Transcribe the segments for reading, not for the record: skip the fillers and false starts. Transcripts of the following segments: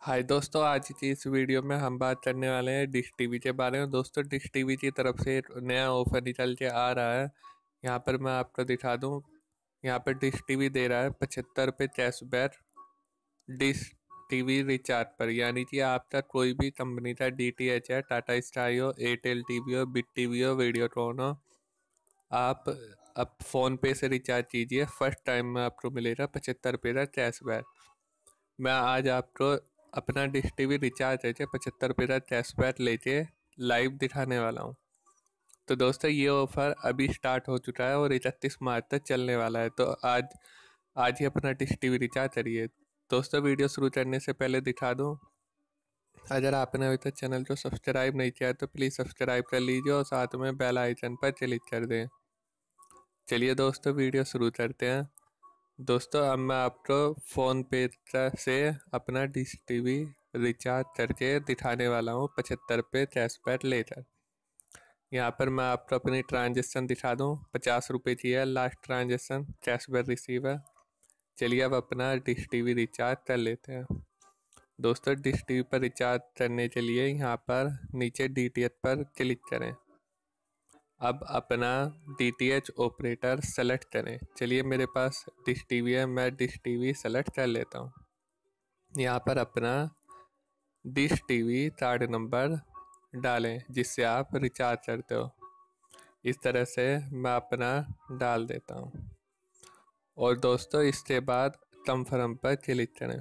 हाय दोस्तों, आज की इस वीडियो में हम बात करने वाले हैं डिश टीवी के बारे में। दोस्तों, डिश टीवी की तरफ से एक नया ऑफर निकल के आ रहा है। यहाँ पर मैं आपको दिखा दूँ। यहाँ पर डिश टीवी दे रहा है 75 रुपये कैशबैक डिश टीवी रिचार्ज पर। यानी कि आपका कोई भी कंपनी का डीटीएच है, टाटा स्काई हो, एयरटेल टीवी हो, बिग टीवी हो, वीडियोकॉन हो, आप अब फ़ोन पे से रिचार्ज कीजिए। फर्स्ट टाइम में आपको मिलेगा 75 रुपये का कैशबैक। मैं आज आपको अपना डिश टीवी रिचार्ज करके 75 रुपये का कैशबैक लेके लाइव दिखाने वाला हूँ। तो दोस्तों, ये ऑफर अभी स्टार्ट हो चुका है और 31 मार्च तक चलने वाला है। तो आज आज ही अपना डिश टीवी रिचार्ज करिए। दोस्तों, वीडियो शुरू करने से पहले दिखा दूँ, अगर आपने अभी तक चैनल को सब्सक्राइब नहीं किया है तो प्लीज़ सब्सक्राइब कर लीजिए और साथ में बेल आइकन पर क्लिक कर दें। चलिए दोस्तों, वीडियो शुरू करते हैं। दोस्तों, अब मैं आपको फ़ोन पे से अपना डिश टीवी रिचार्ज करके दिखाने वाला हूँ 75 रुपये कैशबैक लेकर। यहाँ पर मैं आपको अपनी ट्रांजेक्शन दिखा दूँ। 50 रुपये की है लास्ट ट्रांजेक्शन, कैशबैक रिसीव है। चलिए अब अपना डिश टीवी रिचार्ज कर लेते हैं। दोस्तों, डिश टीवी पर रिचार्ज करने के लिए यहाँ पर नीचे डीटीएच पर क्लिक करें। अब अपना डीटीएच ऑपरेटर सेलेक्ट करें। चलिए, मेरे पास डिश टीवी है, मैं डिश टीवी सेलेक्ट कर लेता हूँ। यहाँ पर अपना डिश टीवी कार्ड नंबर डालें जिससे आप रिचार्ज करते हो। इस तरह से मैं अपना डाल देता हूँ और दोस्तों, इसके बाद कन्फर्म पर क्लिक करें।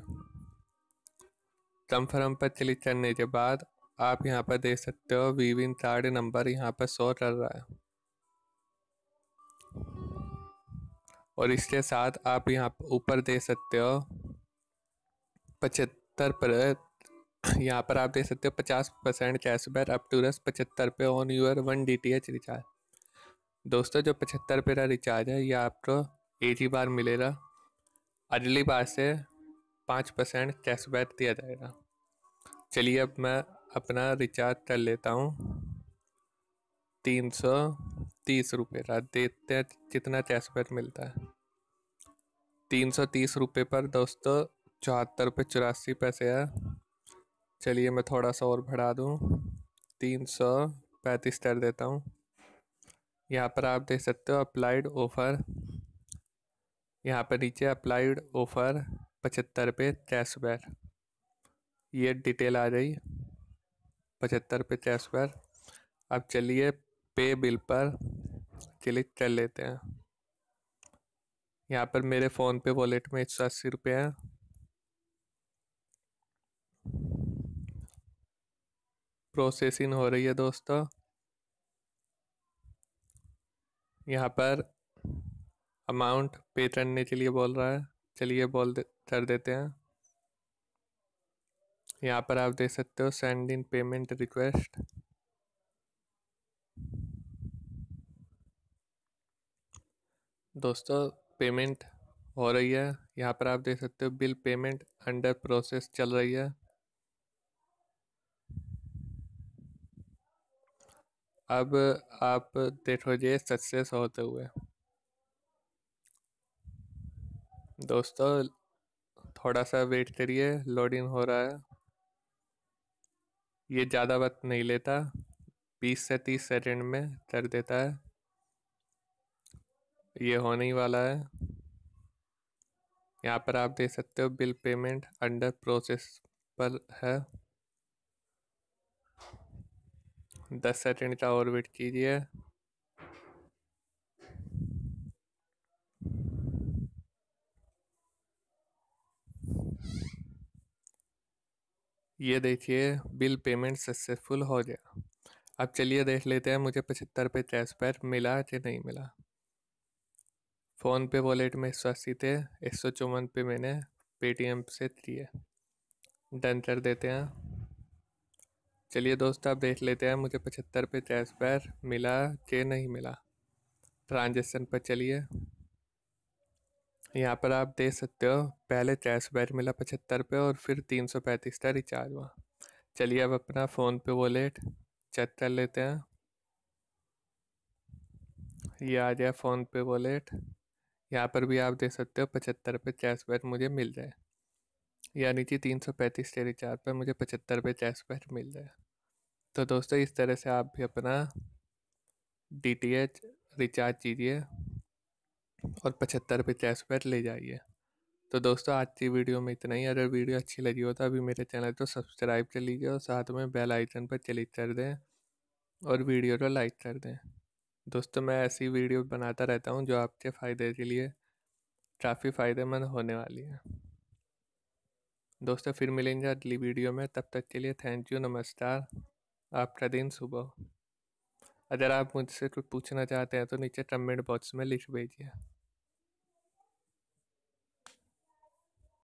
कन्फर्म पर क्लिक करने के बाद आप यहाँ पर देख सकते हो वीविन कार्ड नंबर यहाँ पर शो कर रहा है और इसके साथ आप यहाँ ऊपर दे सकते हो 75 पर। यहाँ पर आप देख सकते हो 50% कैशबैक अप टू 75 रुपये ऑन यूर 1 DTH रिचार्ज। दोस्तों, जो 75 रुपये का रिचार्ज है ये आपको एक ही बार मिलेगा। अगली बार से 5% कैशबैक दिया जाएगा। चलिए अब मैं अपना रिचार्ज कर लेता हूँ 330 रुपये का। देखते हैं कितना कैशबैक मिलता है। 330 रुपये पर दोस्तों 74 रुपये 84 पैसे है। चलिए मैं थोड़ा सा और बढ़ा दूँ, 335 कर देता हूँ। यहाँ पर आप देख सकते हो अप्लाइड ऑफर। यहाँ पर नीचे अप्लाइड ऑफर 75 रुपये कैशबैक, ये डिटेल आ गई। 75 रुपये कैशबैक। अब चलिए पे बिल पर क्लिक कर लेते हैं। यहाँ पर मेरे फ़ोन पे वॉलेट में 180 रुपये हैं। प्रोसेसिंग हो रही है दोस्तों। यहाँ पर अमाउंट पे करने के लिए बोल रहा है। चलिए कर देते हैं। यहाँ पर आप देख सकते हो सेंड इन पेमेंट रिक्वेस्ट। दोस्तों, पेमेंट हो रही है। यहाँ पर आप देख सकते हो बिल पेमेंट अंडर प्रोसेस चल रही है। अब आप देखोगे सक्सेस होते हुए। दोस्तों, थोड़ा सा वेट करिए, लोडिंग हो रहा है। ये ज़्यादा वक्त नहीं लेता, 20 से 30 सेकंड में कर देता है। ये होने ही वाला है। यहाँ पर आप देख सकते हो बिल पेमेंट अंडर प्रोसेस पर है। 10 सेकंड का और वेट कीजिए। ये देखिए बिल पेमेंट सक्सेसफुल हो गया। अब चलिए देख लेते हैं मुझे 75 रुपये कैशबैक मिला कि नहीं मिला। फ़ोन पे वॉलेट में 180 थे, 154 पे मैंने पेटीएम से दिए। डन कर देते हैं। चलिए दोस्तों, अब देख लेते हैं मुझे 75 रुपये कैशबैक मिला कि नहीं मिला। ट्रांजेक्शन पर चलिए। यहाँ पर आप देख सकते हो पहले कैशबैक मिला 75 रुपये और फिर 335 का रिचार्ज हुआ। चलिए अब अपना फ़ोन पे वॉलेट चेक कर लेते हैं। ये आ गया फ़ोन पे वॉलेट। यहाँ पर भी आप देख सकते हो 75 रुपये कैशबैक मुझे मिल जाए। यानी कि 335 के रिचार्ज पर मुझे 75 रुपये कैशबैक मिल जाए। तो दोस्तों इस तरह से आप भी अपना DTH रिचार्ज कीजिए और 75 रुपये कैशबैक ले जाइए। तो दोस्तों आज की वीडियो में इतना ही। अगर वीडियो अच्छी लगी हो तो अभी मेरे चैनल को सब्सक्राइब कर लीजिए और साथ में बेल आइकन पर क्लिक कर दें और वीडियो को लाइक कर दें। दोस्तों मैं ऐसी वीडियो बनाता रहता हूँ जो आपके फ़ायदे के लिए काफ़ी फ़ायदेमंद होने वाली है। दोस्तों फिर मिलेंगे अगली वीडियो में, तब तक के लिए थैंक यू, नमस्कार, आपका दिन शुभ हो। अगर आप मुझसे कुछ पूछना चाहते हैं तो नीचे कमेंट बॉक्स में लिख भेजिए।